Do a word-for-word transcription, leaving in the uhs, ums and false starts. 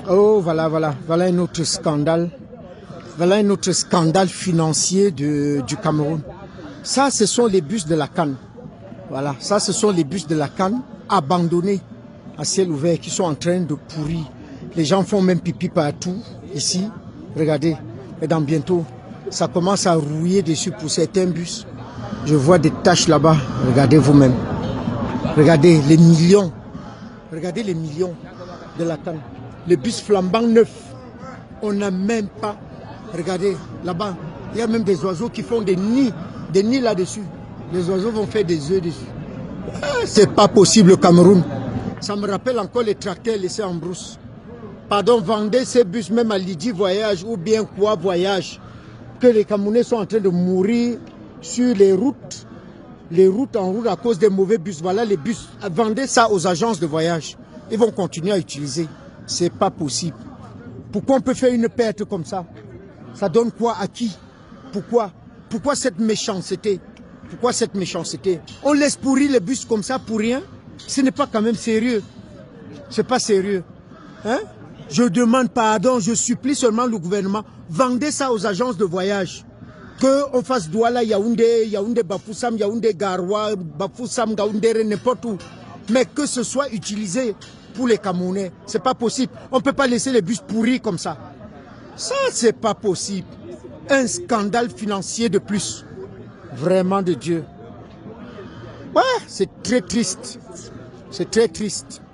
Oh, voilà, voilà, voilà un autre scandale. Voilà un autre scandale financier de, du Cameroun. Ça, ce sont les bus de la CAN. Voilà, ça, ce sont les bus de la CAN abandonnés à ciel ouvert qui sont en train de pourrir. Les gens font même pipi partout, ici. Regardez, et dans bientôt, ça commence à rouiller dessus pour certains bus. Je vois des taches là-bas. Regardez vous-même. Regardez les millions. Regardez les millions de la CAN. Le bus flambant neuf. On n'a même pas... Regardez, là-bas, il y a même des oiseaux qui font des nids. Des nids là-dessus. Les oiseaux vont faire des œufs dessus. C'est pas possible au Cameroun. Ça me rappelle encore les tracteurs laissés en brousse. Pardon, vendez ces bus même à Lydie Voyage ou bien quoi Voyage. Que les Camerounais sont en train de mourir sur les routes. Les routes en route à cause des mauvais bus. Voilà les bus. Vendez ça aux agences de voyage. Ils vont continuer à utiliser. C'est pas possible. Pourquoi on peut faire une perte comme ça? Ça donne quoi à qui? Pourquoi? Pourquoi cette méchanceté? Pourquoi cette méchanceté? On laisse pourrir les bus comme ça pour rien? Ce n'est pas quand même sérieux. C'est pas sérieux. Hein? Je demande pardon, je supplie seulement le gouvernement. Vendez ça aux agences de voyage. Qu'on fasse Douala, Yaoundé, Yaoundé, Bafoussam, Yaoundé, Garoua, Bafoussam, Gaoundé, n'importe où. Mais que ce soit utilisé pour les Camerounais. C'est pas possible. On ne peut pas laisser les bus pourris comme ça. Ça, c'est pas possible. Un scandale financier de plus. Vraiment de Dieu. Ouais, c'est très triste. C'est très triste.